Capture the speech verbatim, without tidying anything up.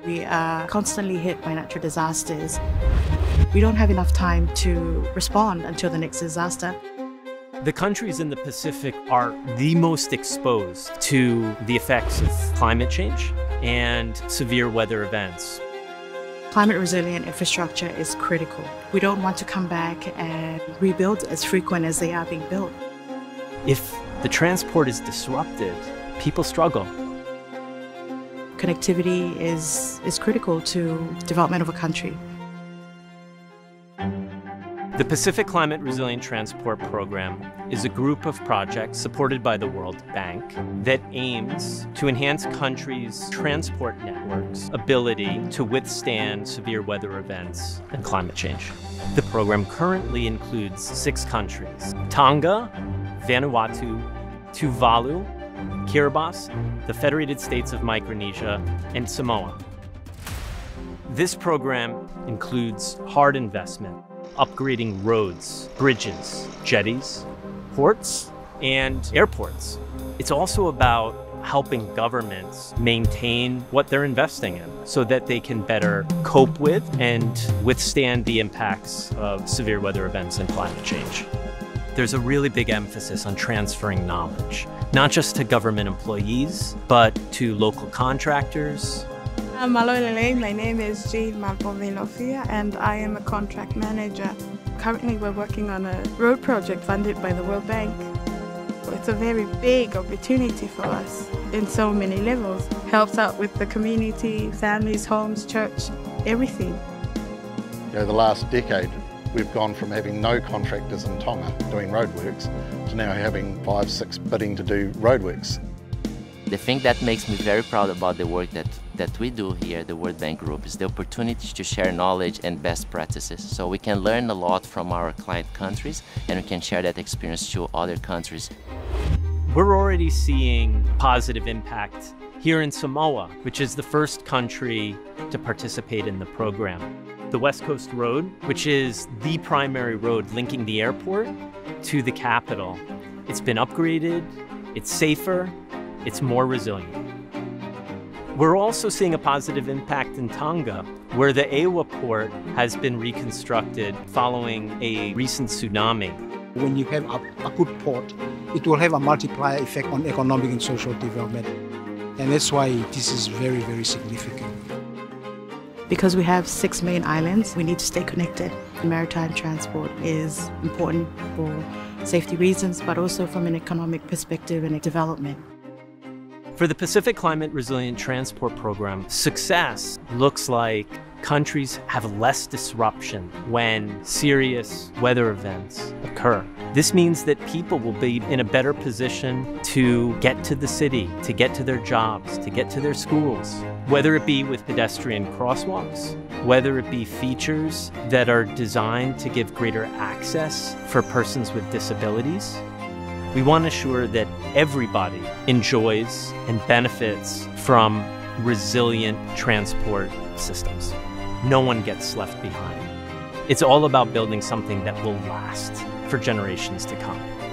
We are constantly hit by natural disasters. We don't have enough time to respond until the next disaster. The countries in the Pacific are the most exposed to the effects of climate change and severe weather events. Climate resilient infrastructure is critical. We don't want to come back and rebuild as frequent as they are being built. If the transport is disrupted, people struggle. Connectivity is, is critical to development of a country. The Pacific Climate Resilient Transport Program is a group of projects supported by the World Bank that aims to enhance countries' transport networks' ability to withstand severe weather events and climate change. The program currently includes six countries: Tonga, Vanuatu, Tuvalu, Kiribati, the Federated States of Micronesia, and Samoa. This program includes hard investment, upgrading roads, bridges, jetties, ports, and airports. It's also about helping governments maintain what they're investing in so that they can better cope with and withstand the impacts of severe weather events and climate change. There's a really big emphasis on transferring knowledge, not just to government employees, but to local contractors. Malolele, my name is Jade Mapovelofia and I am a contract manager. Currently we're working on a road project funded by the World Bank. It's a very big opportunity for us in so many levels. Helps out with the community, families, homes, church, everything. You know, the last decade we've gone from having no contractors in Tonga doing roadworks to now having five, six bidding to do roadworks. The thing that makes me very proud about the work that, that we do here at the World Bank Group is the opportunity to share knowledge and best practices. So we can learn a lot from our client countries and we can share that experience to other countries. We're already seeing positive impact here in Samoa, which is the first country to participate in the program. The West Coast Road, which is the primary road linking the airport to the capital. It's been upgraded, it's safer, it's more resilient. We're also seeing a positive impact in Tonga, where the Ewa port has been reconstructed following a recent tsunami. When you have a, a good port, it will have a multiplier effect on economic and social development. And that's why this is very, very significant. Because we have six main islands, we need to stay connected. Maritime transport is important for safety reasons, but also from an economic perspective and development. For the Pacific Climate Resilient Transport Program, success looks like countries have less disruption when serious weather events occur. This means that people will be in a better position to get to the city, to get to their jobs, to get to their schools, whether it be with pedestrian crosswalks, whether it be features that are designed to give greater access for persons with disabilities. We want to ensure that everybody enjoys and benefits from resilient transport systems. No one gets left behind. It's all about building something that will last for generations to come.